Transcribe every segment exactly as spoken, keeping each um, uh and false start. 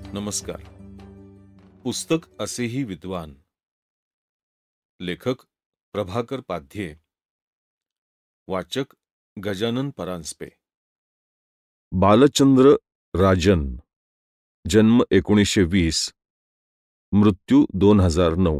नमस्कार. पुस्तक असेही विद्वान. लेखक प्रभाकर पाध्ये. वाचक गजानन परांजपे. बालचंद्र राजन. जन्म एकोणीसशे वीस, मृत्यू दोन हजार नऊ.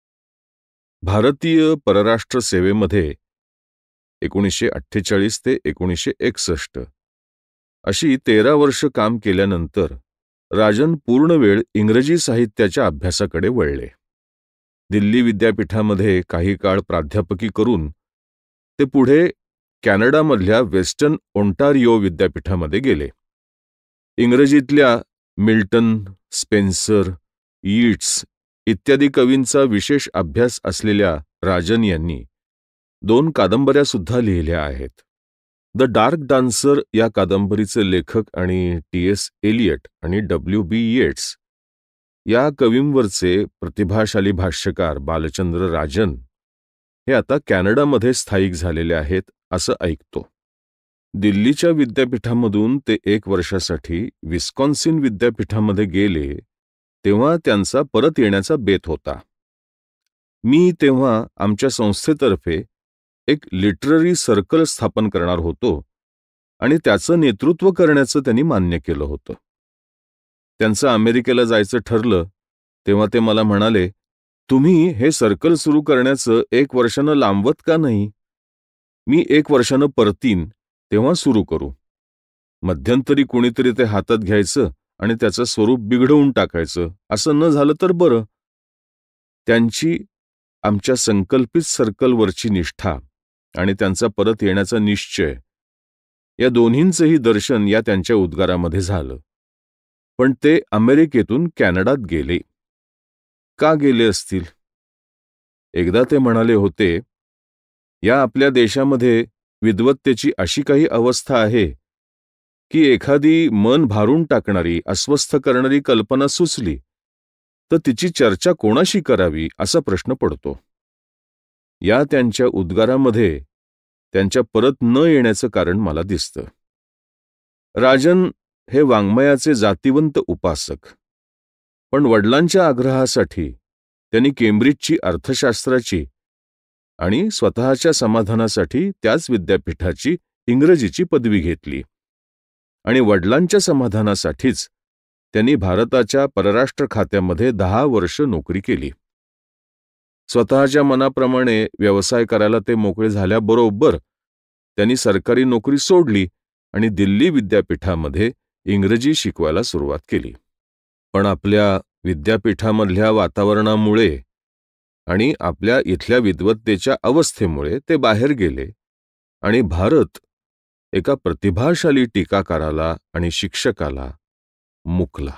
भारतीय परराष्ट्र सेवेमध्ये एकोणीसशे अठ्ठेचाळीस ते एकोणीसशे एकसष्ट अशी तेरा वर्ष काम केल्यानंतर राजन पूर्णवेळ इंग्रजी साहित्याच्या अभ्यासाकडे वळले. दिल्ली विद्यापीठामध्ये काही काळ प्राध्यापकी करून ते पुढे कॅनडामधल्या वेस्टर्न ओंटारिओ विद्यापीठामध्ये गेले. इंग्रजीतल्या मिल्टन, स्पेन्सर, यीट्स इत्यादी कवींचा विशेष अभ्यास असलेल्या राजन यांनी दोन कादंबऱ्या सुद्धा लिहिल्या आहेत. द डार्क डान्सर या कादंबरीचे लेखक आणि टी एस एलियट आणि डब्ल्यू बी येट्स या कवींवरचे प्रतिभाशाली भाष्यकार बालचंद्र राजन हे आता कॅनडामध्ये स्थायिक झालेले आहेत असं ऐकतो. दिल्लीच्या विद्यापीठामधून ते एक वर्षासाठी विस्कॉन्सिन विद्यापीठामध्ये गेले तेव्हा त्यांचा परत येण्याचा बेत होता. मी तेव्हा आमच्या संस्थेतर्फे एक लिटररी सर्कल स्थापन करणार होतो आणि त्याचं नेतृत्व करण्याचं त्यांनी मान्य केलं होतं. त्यांचं अमेरिकेला जायचं ठरलं तेव्हा ते मला म्हणाले, तुम्ही हे सर्कल सुरू करण्याचं एक वर्षानं लांबवत का नाही? मी एक वर्षानं परतीन तेव्हा सुरू करू. मध्यंतरी कोणीतरी ते हातात घ्यायचं आणि त्याचं स्वरूप बिघडवून टाकायचं, असं न झालं तर बरं. त्यांची आमच्या संकल्पित सर्कलवरची निष्ठा आणि त्यांचा परत येण्याचा निश्चय या दोन्हींचंही दर्शन या त्यांच्या उद्गारामध्ये झालं. पण ते अमेरिकेतून कॅनडात गेले. का गेले असतील? एकदा ते म्हणाले होते, या आपल्या देशामध्ये विद्वत्तेची अशी काही अवस्था आहे की एखादी मन भारून टाकणारी, अस्वस्थ करणारी कल्पना सुचली तर तिची चर्चा कोणाशी करावी असा प्रश्न पडतो. या त्यांच्या उद्गारामध्ये त्यांच्या परत न येण्याचं कारण मला दिसतं. राजन हे वाङ्मयाचे जातिवंत उपासक, पण वडिलांच्या आग्रहासाठी त्यांनी केम्ब्रिजची अर्थशास्त्राची आणि स्वतःच्या समाधानासाठी त्याच विद्यापीठाची इंग्रजीची पदवी घेतली आणि वडिलांच्या समाधानासाठीच त्यांनी भारताच्या परराष्ट्र खात्यामध्ये दहा वर्ष नोकरी केली. स्वतःच्या मनाप्रमाणे व्यवसाय करायला ते मोकळे झाल्याबरोबर त्यांनी सरकारी नोकरी सोडली आणि दिल्ली विद्यापीठामध्ये इंग्रजी शिकवायला सुरुवात केली. पण आपल्या विद्यापीठामधल्या वातावरणामुळे आणि आपल्या इथल्या विद्वत्तेच्या अवस्थेमुळे ते बाहेर गेले आणि भारत एका प्रतिभाशाली टीकाकाराला आणि शिक्षकाला मुकला.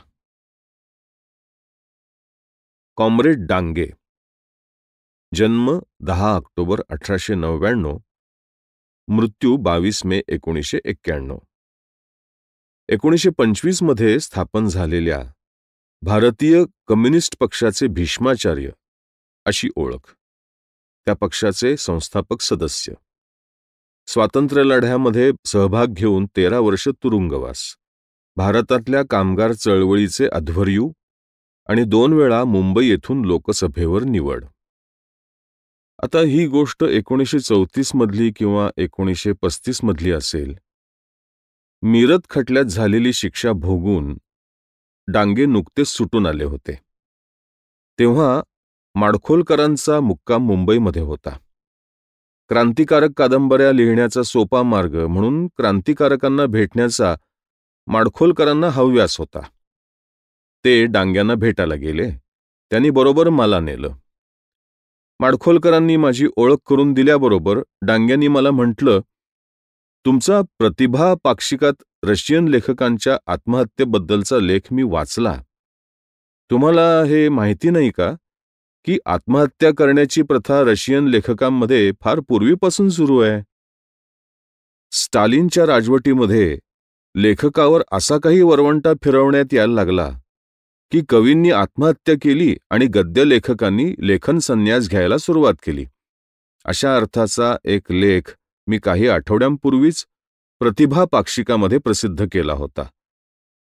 कॉम्रेड डांगे. जन्म दहा ऑक्टोबर अठराशे नव्याण्णव, मृत्यू बावीस मे एकोणीसशे एक्क्याण्णव. एकोणीसशे पंचवीस मध्ये स्थापन झालेल्या भारतीय कम्युनिस्ट पक्षाचे भीष्माचार्य अशी ओळख. त्या पक्षाचे संस्थापक सदस्य. स्वातंत्र्य लढ्यामध्ये सहभाग घेऊन तेरा वर्ष तुरुंगवास. भारतातल्या कामगार चळवळीचे अध्वर्यू आणि दोन वेळा मुंबई येथून लोकसभेवर निवड. आता ही गोष्ट एकोणीसशे चौतीस मधली किंवा एकोणीसशे पस्तीस मधली असेल. मिरत खटल्यात झालेली शिक्षा भोगून डांगे नुकतेच सुटून आले होते. तेव्हा माडखोलकरांचा मुक्काम मुंबईमध्ये होता. क्रांतिकारक कादंबऱ्या लिहिण्याचा सोपा मार्ग म्हणून क्रांतिकारकांना भेटण्याचा माडखोलकरांना हव्यास होता. ते डांग्यांना भेटायला गेले. त्यांनी बरोबर मला नेलं. माडखोलकरांनी माझी ओळख करून दिल्याबरोबर डांग्यांनी मला म्हटलं, तुमचा प्रतिभा पाक्षिकात रशियन लेखकांच्या आत्महत्येबद्दलचा लेख मी वाचला. तुम्हाला हे माहिती नाही का की आत्महत्या करण्याची प्रथा रशियन लेखकांमध्ये फार पूर्वीपासून सुरू आहे. स्टालिनच्या राजवटीमध्ये लेखकावर असा काही वरवंटा फिरवण्यात यायला लागला की कवींनी आत्महत्या केली आणि गद्य लेखकांनी लेखन संन्यास घ्यायला सुरुवात केली. अशा अर्थाचा एक लेख मी काही आठवड्यांपूर्वीच प्रतिभा पाक्षिकामध्ये प्रसिद्ध केला होता.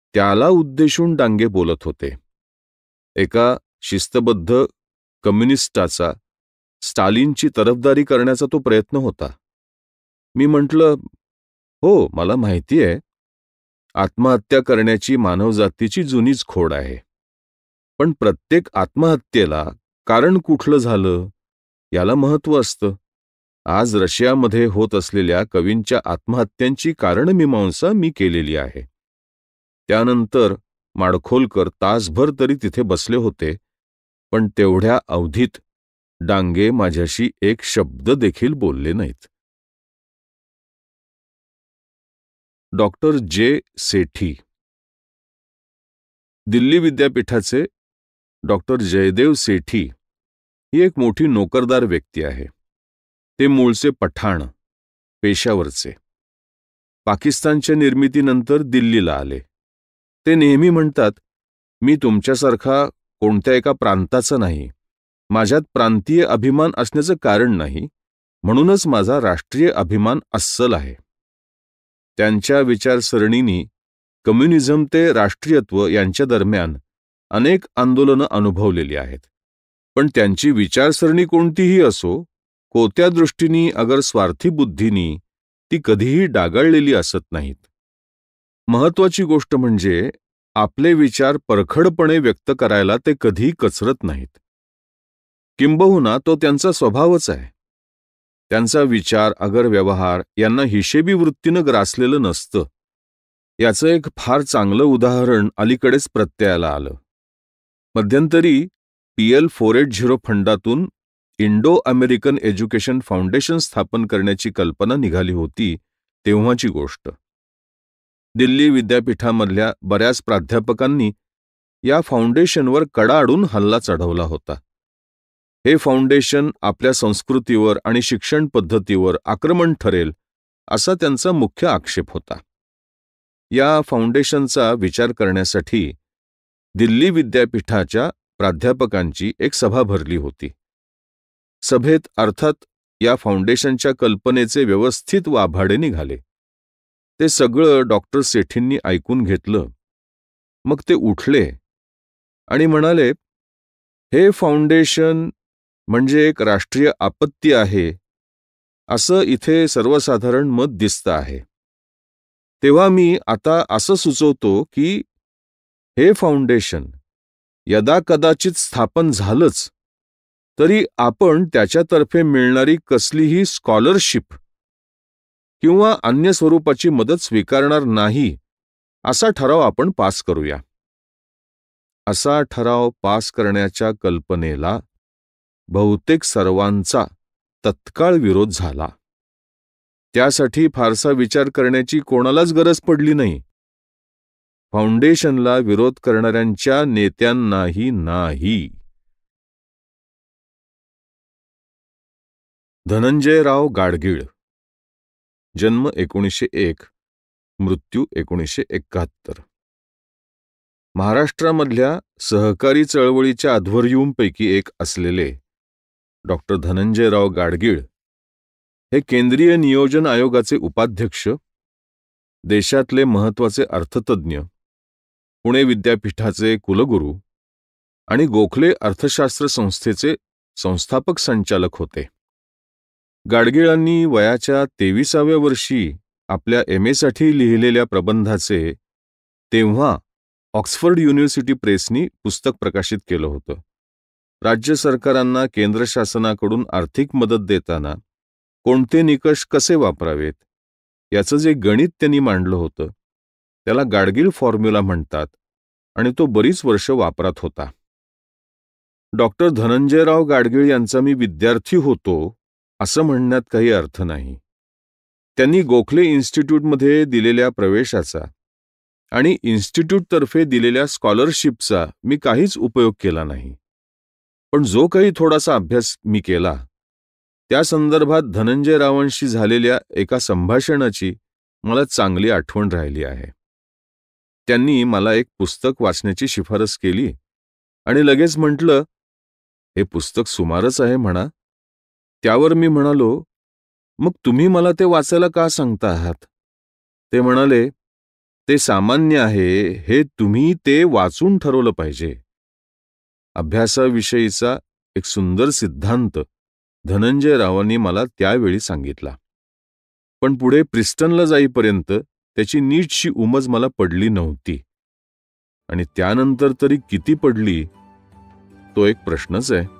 त्याला उद्देशून डांगे बोलत होते. एका शिस्तबद्ध कम्युनिस्टाचा स्टालिनची तरफदारी करण्याचा तो प्रयत्न होता. मी म्हटलं, हो, मला माहिती आहे. आत्महत्या करण्याची मानवजातीची जुनीच खोड आहे. पण प्रत्येक आत्महत्येला कारण कुठलं झालं याला महत्त्व असतं. आज रशियामध्ये होत असलेल्या कवींच्या आत्महत्यांची कारणमीमांसा मी केलेली आहे. त्यानंतर माडखोलकर तासभर तरी तिथे बसले होते, पण तेवढ्या अवधीत डांगे माझ्याशी एक शब्द देखील बोलले नाहीत. डॉक्टर जे सेठी. दिल्ली विद्यापीठाचे डॉक्टर जयदेव सेठी ही एक मोठी नोकरदार व्यक्ती आहे. ते मूळचे पठाण, पेशावरचे. पाकिस्तानच्या निर्मितीनंतर दिल्लीला आले. ते नेहमी म्हणतात, मी तुमच्यासारखा कोणत्या एका प्रांताचा नाही. माझ्यात प्रांतीय अभिमान असण्याचं कारण नाही, म्हणूनच माझा राष्ट्रीय अभिमान अस्सल आहे. त्यांच्या विचारसरणीनी कम्युनिझम ते राष्ट्रीयत्व यांच्या दरम्यान अनेक आंदोलनं अनुभवलेली आहेत. पण त्यांची विचारसरणी कोणतीही असो, कोत्या दृष्टीनी अगर स्वार्थी बुद्धीनी ती कधीही डागाळलेली असत नाहीत. महत्वाची गोष्ट म्हणजे आपले विचार परखडपणे व्यक्त करायला ते कधी कचरत नाहीत. किंबहुना तो त्यांचा स्वभावच आहे. त्यांचा विचार अगर व्यवहार यांना हिशेबी वृत्तीनं ग्रासलेलं नसतं. याचं एक फार चांगलं उदाहरण अलीकडेच प्रत्ययाला आलं. मध्यंतरी P L four eight zero फंडातून इंडो अमेरिकन एज्युकेशन फाउंडेशन स्थापन करण्याची कल्पना निघाली होती तेव्हाची गोष्ट. दिल्ली विद्यापीठामधल्या बऱ्याच प्राध्यापकांनी या फाउंडेशनवर कडाडून हल्ला चढवला होता. हे फाउंडेशन आपल्या संस्कृतीवर आणि शिक्षण पद्धतीवर आक्रमण ठरेल असा त्यांचा मुख्य आक्षेप होता. या फाउंडेशनचा विचार करण्यासाठी दिल्ली विद्यापीठाच्या प्राध्यापकांची एक सभा भरली होती. सभेत अर्थात या फाउंडेशनच्या कल्पनेचे व्यवस्थित वाभाडे निघाले. ते सगळं डॉक्टर सेठींनी ऐकून घेतलं. मग ते उठले आणि म्हणाले, हे फाउंडेशन म्हणजे एक राष्ट्रीय आपत्ती आहे असं इथे सर्वसाधारण मत दिसतं आहे. तेव्हा मी आता असं सुचवतो की हे फाउंडेशन यदा कदाचित स्थापन झालंच तरी आपण त्याच्यातर्फे मिळणारी कसलीही स्कॉलरशिप किंवा अन्य स्वरूपाची मदत स्वीकारणार नाही असा ठराव आपण पास करूया. असा ठराव पास करण्याच्या कल्पनेला बहुतेक सर्वांचा तत्काळ विरोध झाला. त्यासाठी फारसा विचार करण्याची कोणालाच गरज पडली नाही. फाउंडेशनला विरोध करणाऱ्यांच्या नेत्यांनाही नाही. धनंजयराव गाडगीळ. जन्म एकोणीसशे एक, मृत्यू एकोणीसशे एकाहत्तर. महाराष्ट्रामधल्या सहकारी चळवळीच्या अध्वर्यूंपैकी एक असलेले डॉक्टर धनंजयराव गाडगीळ हे केंद्रीय नियोजन आयोगाचे उपाध्यक्ष, देशातले महत्त्वाचे अर्थतज्ञ, पुणे विद्यापीठाचे कुलगुरू आणि गोखले अर्थशास्त्र संस्थेचे संस्थापक संचालक होते. गाडगीळांनी वयाच्या तेविसाव्या वर्षी आपल्या एम एसाठी लिहिलेल्या प्रबंधाचे तेव्हा ऑक्सफर्ड युनिव्हर्सिटी प्रेसनी पुस्तक प्रकाशित केलं होतं. राज्य सरकारांना केंद्र शासनाकडून आर्थिक मदत देताना कोणते निकष कसे वापरावेत याचं जे गणित त्यांनी मांडलं होतं त्याला गाडगीळ फॉर्म्युला म्हणतात आणि तो बरीच वर्ष वापरात होता. डॉक्टर धनंजयराव गाडगीळ यांचा मी विद्यार्थी होतो असं म्हणण्यात काही अर्थ नाही. त्यांनी गोखले इन्स्टिट्यूटमध्ये दिलेल्या प्रवेशाचा आणि इन्स्टिट्यूटतर्फे दिलेल्या स्कॉलरशिपचा मी काहीच उपयोग केला नाही. पण जो काही थोडासा अभ्यास मी केला त्या संदर्भात धनंजयरावांशी झालेल्या एका संभाषणाची मला चांगली आठवण राहिली आहे. त्यांनी मला एक पुस्तक वाचण्याची शिफारस केली आणि लगेच म्हटलं, हे पुस्तक सुमारच आहे म्हणा. त्यावर मी म्हणालो, मग तुम्ही मला ते वाचायला का सांगता आहात? ते म्हणाले, ते सामान्य आहे हे तुम्ही ते वाचून ठरवलं पाहिजे. अभ्यासाविषयीचा एक सुंदर सिद्धांत धनंजय रावांनी मला त्यावेळी सांगितला. पण पुढे प्रिस्टनला जाईपर्यंत त्याची नीटशी उमज मला पडली नव्हती. आणि त्यानंतर तरी किती पडली तो एक प्रश्नच आहे.